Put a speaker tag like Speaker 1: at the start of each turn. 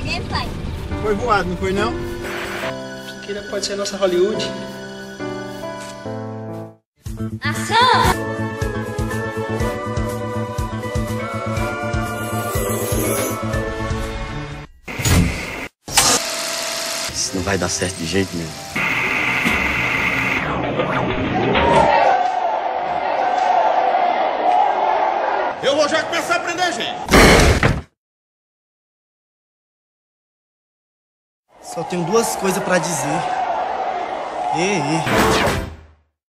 Speaker 1: Peguei, pai.
Speaker 2: Foi voado, não foi não?
Speaker 3: Shakira pode ser nossa Hollywood.
Speaker 1: Ação!
Speaker 4: Isso não vai dar certo de jeito nenhum.
Speaker 5: Eu vou já começar a prender gente.
Speaker 6: Só tenho duas coisas pra dizer. Ei.